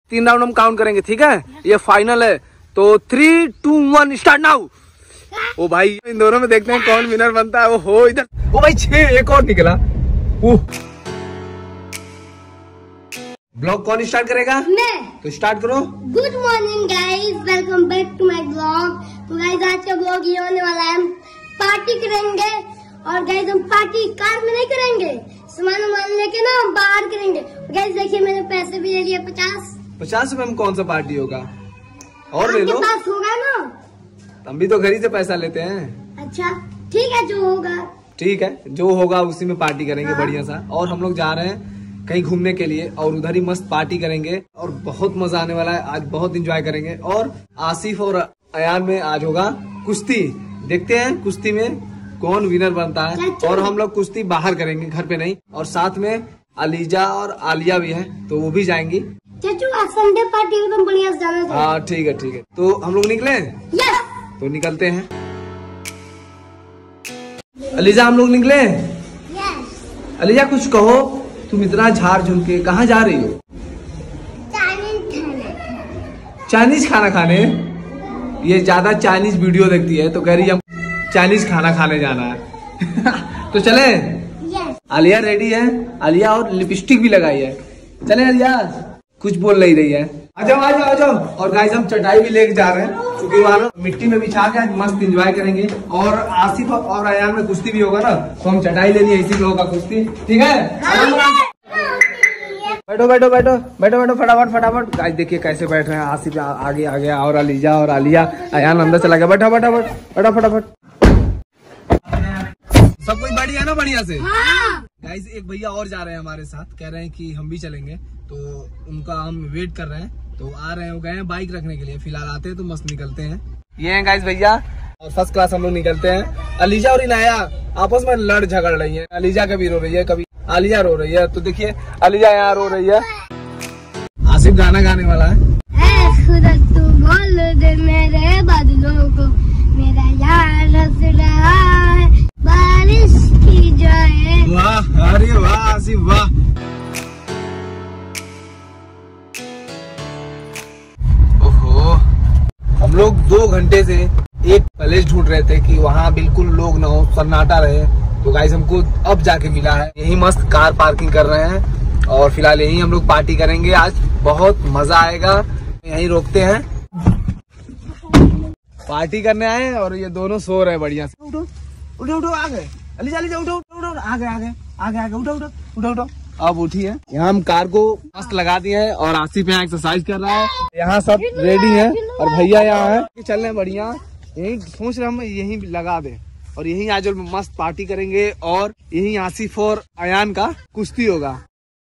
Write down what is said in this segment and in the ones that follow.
3 round हम count करेंगे, ठीक है? ये फाइनल है, तो 3, 2, 1 स्टार्ट नाउ। ओ भाई इन दोनों में देखते हैं कौन विनर बनता है। वो हो इधर, ओ भाई 6, एक और निकला। ब्लॉग कौन स्टार्ट करेगा? मैं। तो स्टार्ट करो। Good morning guys, welcome back to my blog. तो गाइस आज का ब्लॉग ये होने वाला है, हम पार्टी करेंगे। और गाइस हम पार्टी कार में नहीं करेंगे, सामान लेके ना हम बाहर करेंगे। गाइस देखिए मैंने पैसे भी ले लिए 50 रुपए में कौन सा पार्टी होगा? और ले लो, आपके पास होगा ना? हम भी तो घर ही से पैसा लेते हैं। अच्छा ठीक है, जो होगा ठीक है, जो होगा उसी में पार्टी करेंगे बढ़िया सा। और हम लोग जा रहे हैं कहीं घूमने के लिए और उधर ही मस्त पार्टी करेंगे और बहुत मजा आने वाला है। आज बहुत एंजॉय करेंगे। और आसिफ और अयान में आज होगा कुश्ती। देखते हैं कुश्ती में कौन विनर बनता है। और हम लोग कुश्ती बाहर करेंगे, घर पे नहीं। और साथ में अलीजा और आलिया भी है, तो वो भी जाएंगी। चाचू आज संडे पार्टी एकदम बढ़िया से जाना चाहिए। हाँ ठीक है ठीक है, तो हम लोग निकले। यस। तो निकलते हैं। अलीजा हम लोग निकले। यस। अलीजा कुछ कहो, तुम इतना झाड़ झुल के कहाँ जा रही हो? चाइनीज खाना खाने। ये ज्यादा चाइनीज वीडियो देखती है तो कह रही है हम चाइनीज खाना खाने जाना है। तो चले। यस। आलिया रेडी है, आलिया और लिपस्टिक भी लगाई है। चले आलिया, कुछ बोल नहीं रही है। आजाओ आजाओ आजाओ। और गाइस हम चटाई भी लेके जा रहे हैं, क्योंकि वहाँ मिट्टी में बिछा के आज मस्त एंजॉय करेंगे। और आसिफ और अयान में कुश्ती भी होगा ना, तो हम चटाई ले लिए, इसी लोगों का कुश्ती। ठीक है, बैठो बैठो बैठो बैठो बैठो फटाफट फटाफट। गाइस देखिए कैसे बैठ रहे हैं। आसिफ आगे आ गया और अलीजा और आलिया, अयान अंदर चला गया। बैठो बैठो बैठो फटाफट। सब कुछ बढ़िया ना? बढ़िया से। गाइस एक भैया और जा रहे हैं हमारे साथ, कह रहे हैं कि हम भी चलेंगे, तो उनका हम वेट कर रहे हैं। तो आ रहे हैं, वो गए हैं बाइक रखने के लिए। फिलहाल आते हैं तो मस्त निकलते हैं। ये हैं गाइस भैया, और फर्स्ट क्लास हम लोग निकलते हैं। अलीजा और इनाया आपस में लड़ झगड़ रही है। अलीजा कभी रो रही है, कभी आलिया रो रही है। तो देखिए अलीजा यहाँ रो रही है। आसिफ गाना गाने वाला है। खुदा तू बोल दे मेरे बादलों को, मेरा यार हंस रहा है, बारिश की जाए। वाह, अरे वाह आसिफ वाह। ओहो, हम लोग 2 घंटे से एक प्लेस ढूंढ रहे थे कि वहाँ बिल्कुल लोग ना हो, सन्नाटा रहे। तो गाइस हमको अब जाके मिला है। यही मस्त कार पार्किंग कर रहे हैं और फिलहाल यही हम लोग पार्टी करेंगे। आज बहुत मजा आएगा। यहीं रोकते हैं, पार्टी करने आए और ये दोनों सो रहे हैं बढ़िया से। उठो उठो उठो, आ गए अलीजा अलीजा, उठो उठो, आ गए आ गए आ गए, उठो उठो उठो उठो। अब उठी है। यहाँ हम कार को मस्त लगा दिए हैं और आसिफ यहाँ एक्सरसाइज कर रहा है। यहाँ सब रेडी है और भैया यहाँ है। चल रहे हैं बढ़िया। यही सोच रहे हम यही लगा दे और यही आज मस्त पार्टी करेंगे। और यही आसिफ और अयान का कुश्ती होगा।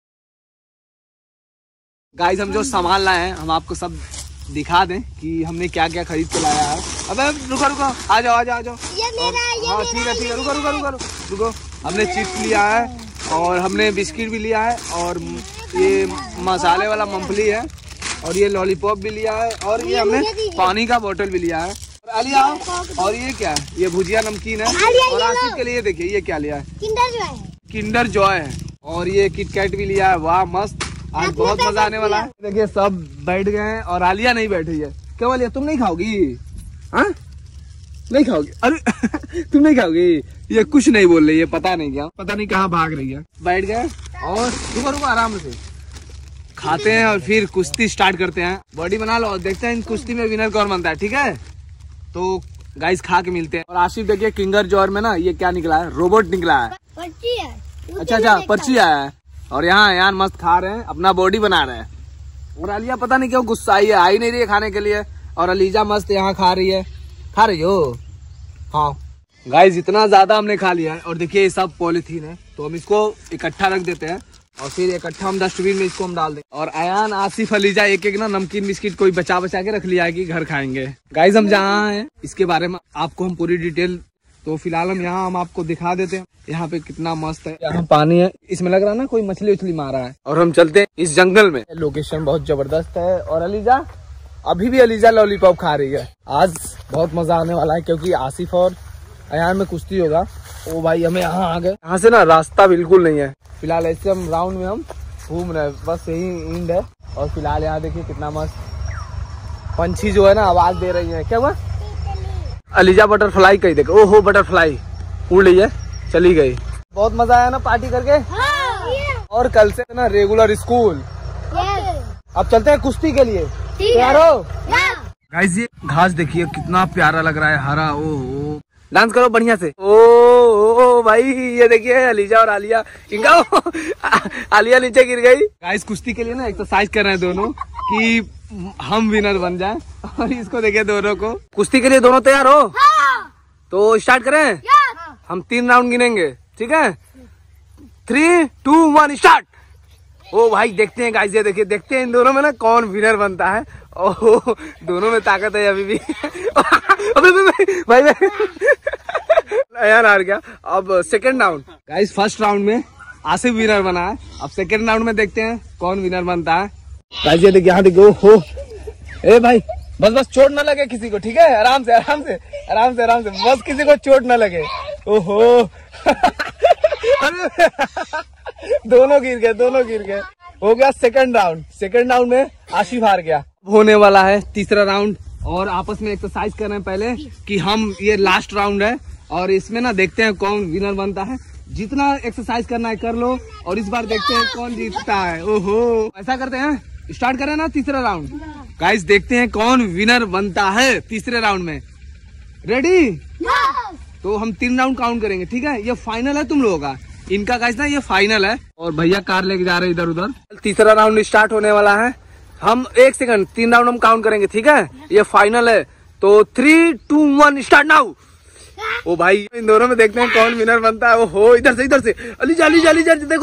गाइस हम जो सामान लाए हैं हम आपको सब दिखा दें कि हमने क्या क्या खरीद के लाया है। अबे रुको रुको, आ जाओ आ जाओ आ जाओ। हाँ ठीक है ठीक है, रुको रुको रुको रुको। हमने चिप्स लिया है और हमने बिस्किट भी लिया है और ये मसाले वाला मूंगफली है और ये लॉलीपॉप भी लिया है और ये हमने पानी का बोतल भी लिया है। आलिया, और ये क्या है? ये भुजिया नमकीन है। और आसिफ के लिए देखिए ये क्या लिया है, किंडर जॉय है। और ये किटकैट भी लिया है। वाह मस्त, आज बहुत मजा आने वाला है। देखिए सब बैठ गए हैं और आलिया नहीं बैठी है। क्या आलिया तुम नहीं खाओगी? हाँ नहीं खाओगी? अरे तुम नहीं खाओगी? ये कुछ नहीं बोल रही है, पता नहीं क्या, पता नहीं कहाँ भाग रही है। बैठ गए और रुको रुको आराम से खाते हैं और फिर कुश्ती स्टार्ट करते हैं। बॉडी बना लो, देखते हैं इन कुश्ती में विनर कौन बनता है। ठीक है, तो गाइस खा के मिलते हैं। और आसिफ देखिए किंगर जॉय में ना ये क्या निकला है, रोबोट निकला है। पर्ची है। अच्छा पर्ची आया है। और यहाँ यार मस्त खा रहे हैं, अपना बॉडी बना रहे हैं। और आलिया पता नहीं क्यों गुस्सा आई है, आई नहीं रही है खाने के लिए। और अलीजा मस्त यहाँ खा रही है। खा रही हो? हाँ गाइस इतना ज्यादा हमने खा लिया है। और देखिए ये सब पॉलीथीन है, तो हम इसको इकट्ठा रख देते हैं और फिर इकट्ठा हम डस्टबिन में इसको हम डाल देंगे। और अयान आसिफ अलीजा एक एक ना नमकीन बिस्किट कोई बचा बचा के रख लिया है कि घर खाएंगे। गाइस हम जहाँ हैं इसके बारे में आपको हम पूरी डिटेल, तो फिलहाल हम यहाँ हम आपको दिखा देते हैं। यहाँ पे कितना मस्त है, यहाँ पानी है, इसमें लग रहा है ना कोई मछली उछली मारा है। और हम चलते हैं इस जंगल में। लोकेशन बहुत जबरदस्त है। और अलीजा अभी भी अलीजा लॉलीपॉप खा रही है। आज बहुत मजा आने वाला है क्योंकि आसिफ और अयान में कुश्ती होगा। ओ भाई हमें यहाँ आ गए। यहाँ से ना रास्ता बिल्कुल नहीं है। फिलहाल ऐसे हम राउंड में हम घूम रहे हैं, बस यही इंड है। और फिलहाल यहाँ देखिए कितना मस्त पंछी जो है ना आवाज दे रही है। क्या हुआ? अलीजा बटरफ्लाई कही देखो, ओहो बटरफ्लाई उड़ रही है, चली गई। बहुत मजा आया ना पार्टी करके। और कल से ना रेगुलर स्कूल। अब चलते हैं कुश्ती के लिए, तैयार हो? गाइस ये घास देखिए कितना प्यारा लग रहा है, हरा। ओ डांस करो बढ़िया से। ओ भाई ये देखिए अलीजा और आलिया, इनका आलिया नीचे गिर गई। गाइस कुश्ती के लिए ना एक्सरसाइज कर रहे हैं दोनों कि हम विनर बन जाएं। और इसको देखिए दोनों को। कुश्ती के लिए दोनों तैयार हो? तो स्टार्ट करें। हम 3 राउंड गिनेंगे, ठीक है? 3, 2, 1 स्टार्ट। ओ भाई देखते हैं गाइस, ये देखिए, देखते हैं इन दोनों में ना कौन विनर बनता है। ओह दोनों में ताकत है अभी भी। अबे भाई यार हार गया। अब second round. Guys first round में आसिफ विनर बना है, अब सेकंड राउंड में देखते हैं कौन विनर बनता है। गाइस ये देखिए, यहाँ देखिए, हो ए भाई बस चोट ना लगे किसी को, ठीक है? आराम से आराम से आराम से आराम से, बस किसी को चोट ना लगे। ओहो दोनों गिर गए। हो गया सेकंड राउंड। सेकंड राउंड में आशिफ हार गया। होने वाला है तीसरा राउंड और आपस में एक्सरसाइज कर रहे हैं पहले कि हम, ये लास्ट राउंड है और इसमें ना देखते हैं कौन विनर बनता है। जितना एक्सरसाइज करना है कर लो और इस बार देखते हैं कौन जीतता है। ओहो ऐसा करते हैं, स्टार्ट करें ना तीसरा राउंड। गाइस देखते हैं कौन विनर बनता है तीसरे राउंड में। रेडी? तो हम 3 राउंड काउंट करेंगे, ठीक है? ये फाइनल है तुम लोगों का, इनका गाइस ना ये फाइनल है। और भैया कार लेके जा रहे हैं इधर उधर। तीसरा राउंड स्टार्ट होने वाला है। हम 1 सेकंड 3 राउंड हम काउंट करेंगे, ठीक है? ये फाइनल है। तो 3, 2, 1 स्टार्ट नाउ। ओ भाई इन दोनों में देखते हैं कौन विनर बनता है। ओहो इधर से अलीजा देखो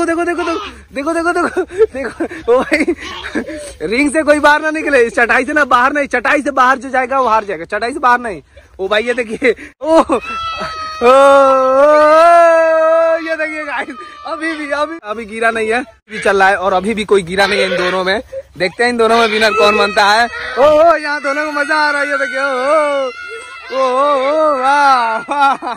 ओ भाई रिंग से कोई बाहर ना निकले, चटाई से ना बाहर नहीं, चटाई से बाहर जो जाएगा वो हार जाएगा, चटाई से बाहर नहीं। ओ भाई ये देखिए, ये देखिए गाइस, अभी गिरा नहीं है, अभी चल रहा है और अभी भी कोई गिरा नहीं है इन दोनों में। देखते हैं इन दोनों में विनर कौन बनता है। ओह यहाँ दोनों को मजा आ रहा है, ये देखिए। वाह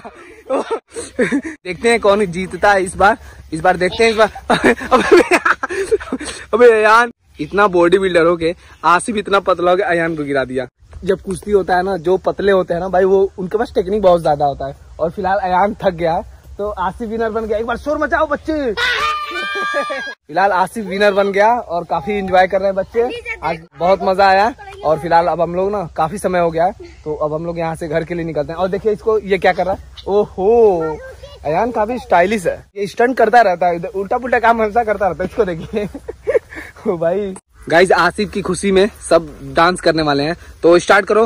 देखते हैं कौन जीतता है इस बार देखते हैं इस बार। अबे अयान इतना बॉडी बिल्डर हो के आसिफ इतना पतला हो के अयान को गिरा दिया। जब कुश्ती होता है ना, जो पतले होते हैं ना भाई, वो उनके पास टेक्निक बहुत ज्यादा होता है। और फिलहाल अयान थक गया तो आसिफ विनर बन गया। एक बार शोर मचाओ बच्चे। फिलहाल आसिफ विनर बन गया और काफी एंजॉय कर रहे हैं बच्चे, आज बहुत मजा आया। और फिलहाल अब हम लोग ना काफी समय हो गया है तो अब हम लोग यहाँ से घर के लिए निकलते हैं। और देखिए इसको, ये क्या कर रहा है। ओहो अयान काफी स्टाइलिश है, ये स्टंट करता रहता है, उल्टा पुल्टा काम हमेशा करता रहता है। इसको देखिए ओ भाई। गाइस आसिफ की खुशी में सब डांस करने वाले हैं, तो स्टार्ट करो।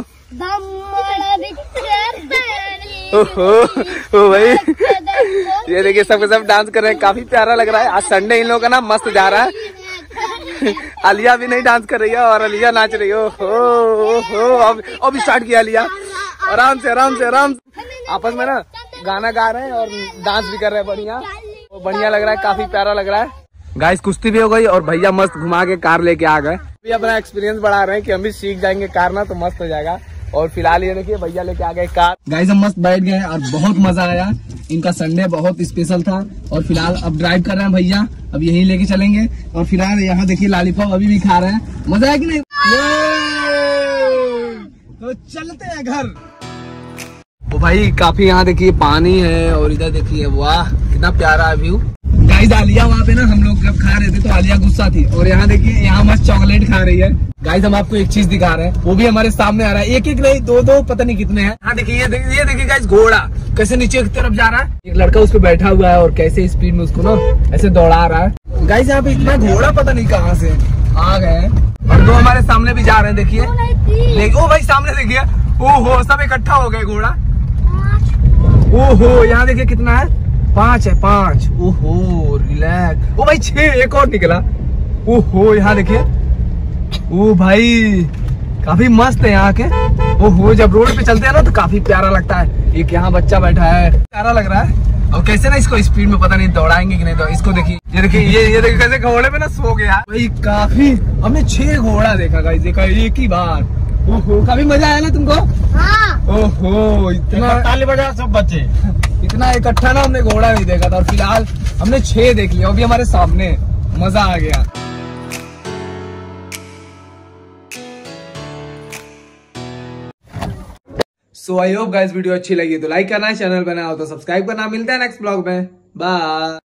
ओ भाई ये देखिए सबके सब डांस कर रहे हैं, काफी प्यारा लग रहा है। आज संडे इन लोगों का ना मस्त जा रहा है। आलिया भी नहीं डांस कर रही है और अलिया नाच रही है। अब स्टार्ट किया आलिया, आराम से आपस में ना गाना गा रहे हैं और डांस भी कर रहे हैं। बढ़िया लग रहा है, काफी प्यारा लग रहा है। गाइस कुश्ती भी हो गई और भैया मस्त घुमा के कार लेके आ गए। अभी अपना एक्सपीरियंस बढ़ा रहे हैं कि हम भी सीख जाएंगे कार ना, तो मस्त हो जाएगा। और फिलहाल ये देखिए भैया लेके आ गए कार। गाइस हम मस्त बैठ गए और बहुत मजा आया। इनका संडे बहुत स्पेशल था। और फिलहाल अब ड्राइव कर रहे हैं भैया, अब यहीं लेके चलेंगे। और फिलहाल यहाँ देखिए लॉलीपॉप अभी भी खा रहे हैं। मजा है कि नहीं? तो चलते हैं घर। ओ भाई काफी यहाँ देखिए पानी है और इधर देखिए, वाह कितना प्यारा है व्यू। गाइस आलिया वहाँ पे ना हम लोग जब खा रहे थे तो आलिया गुस्सा थी और यहाँ देखिए यहाँ मस्त चॉकलेट खा रही है। गाइस हम आपको एक चीज दिखा रहे हैं, वो भी हमारे सामने आ रहा है। एक नहीं, दो पता नहीं कितने हैं। यहाँ देखिए, ये देखिए गाइस घोड़ा कैसे नीचे की तरफ जा रहा है। एक लड़का उस पर बैठा हुआ है और कैसे स्पीड में उसको ना ऐसे दौड़ा रहा है। गाइस यहाँ पे इतना घोड़ा पता नहीं कहाँ से आ गए और 2 हमारे सामने भी जा रहे हैं। देखिए ओ भाई सामने देखिए, ओहो सब इकट्ठा हो गए घोड़ा। ओहो यहाँ देखिए कितना है, 5 है 5। ओहो रिलैक्स। ओ भाई 6, एक और निकला। ओहो यहाँ देखिए, ओ भाई काफी मस्त है यहाँ के। ओहो जब रोड पे चलते हैं ना तो काफी प्यारा लगता है। एक यहाँ बच्चा बैठा है, प्यारा लग रहा है। और कैसे ना इसको स्पीड में पता नहीं दौड़ाएंगे कि नहीं। तो इसको देखिए, ये देखिए ये देखिए कैसे घोड़े पे ना सो गया भाई। काफी हमने 6 घोड़ा देखा गाइस, देखा एक ही बार। ओहो काफी मजा आया ना तुमको? हाँ। ओहो इतना ताली बजा सब बच्चे, इतना इकट्ठा ना हमने घोड़ा नहीं देखा था। और फिलहाल हमने 6 देख लिया, अभी हमारे सामने। मजा आ गया। So I hope guys video अच्छी लगी तो लाइक करना, चैनल पे नया हो तो सब्सक्राइब करना। मिलते हैं नेक्स्ट ब्लॉग में, बाय।